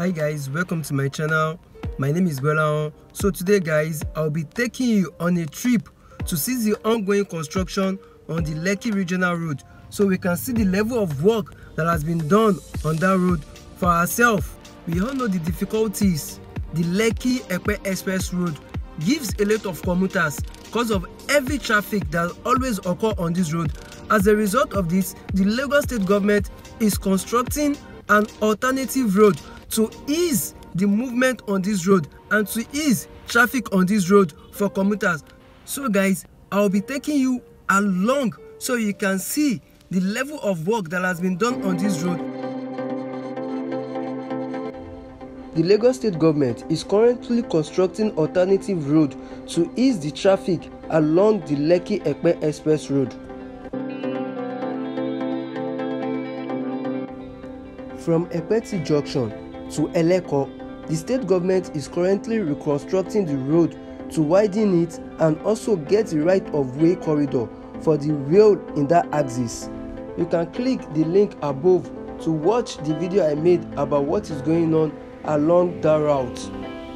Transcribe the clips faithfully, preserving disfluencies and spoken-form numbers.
Hi guys, welcome to my channel. My name is Gbolahan. So today guys, I'll be taking you on a trip to see the ongoing construction on the Lekki Regional Road, so we can see the level of work that has been done on that road for ourselves. We all know the difficulties the Lekki-Epe Express Road gives a lot of commuters because of heavy traffic that always occur on this road. As a result of this, the Lagos State government is constructing an alternative road to ease the movement on this road and to ease traffic on this road for commuters. So guys, I'll be taking you along so you can see the level of work that has been done on this road. The Lagos State government is currently constructing alternative road to ease the traffic along the Lekki-Epe Express Road. From Epeti Junction to Eleko, the state government is currently reconstructing the road to widen it and also get the right-of-way corridor for the rail in that axis. You can click the link above to watch the video I made about what is going on along that route.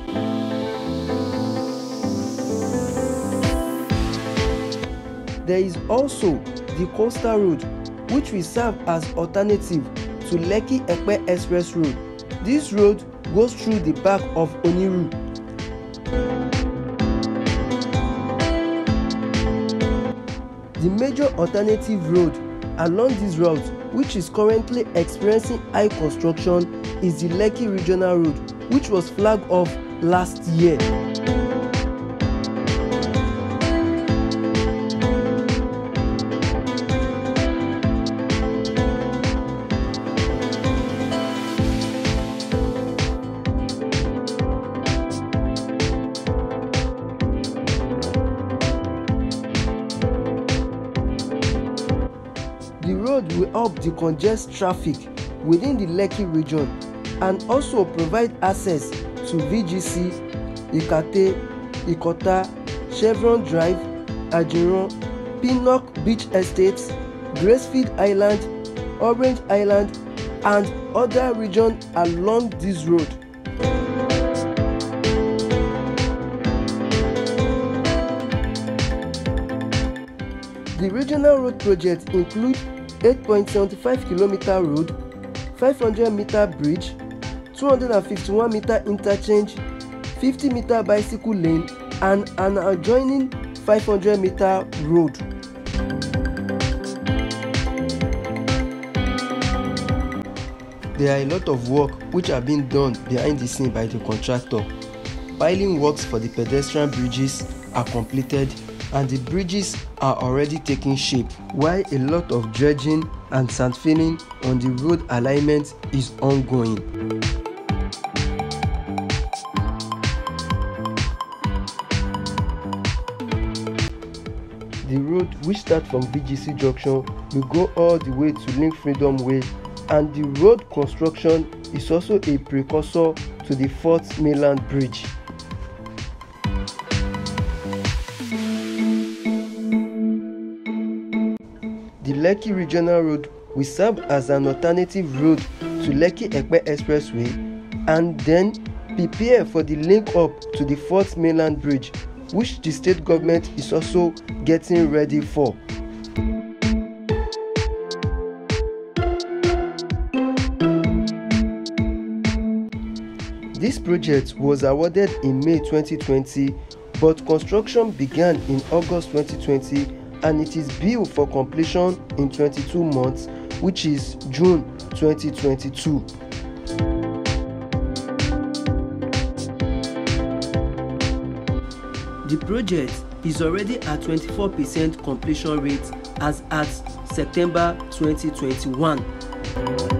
There is also the Coastal Road, which will serve as alternative to Lekki-Epe Express Road. This road goes through the back of Oniru. The major alternative road along this route, which is currently experiencing high construction, is the Lekki Regional Road, which was flagged off last year. The road will help decongest traffic within the Lekki region and also provide access to V G C, Ikate, Ikota, Chevron Drive, Ajiron, Pinnock Beach Estates, Gracefield Island, Orange Island, and other regions along this road. The regional road project includes eight point seven five kilometer road, five hundred meter bridge, two hundred fifty-one meter interchange, fifty meter bicycle lane, and an adjoining five hundred meter road. There are a lot of work which are being done behind the scene by the contractor. Piling works for the pedestrian bridges are completed and the bridges are already taking shape, while a lot of dredging and sand filling on the road alignment is ongoing. The road, which starts from V G C Junction, will go all the way to Link Freedom Way, and the road construction is also a precursor to the Fourth Mainland Bridge. The Lekki Regional Road will serve as an alternative road to Lekki-Epe Expressway and then prepare for the link up to the Fourth Mainland Bridge, which the state government is also getting ready for. This project was awarded in May twenty twenty, but construction began in August twenty twenty and it is billed for completion in twenty-two months, which is June twenty twenty-two. The project is already at twenty-four percent completion rate as at September twenty twenty-one.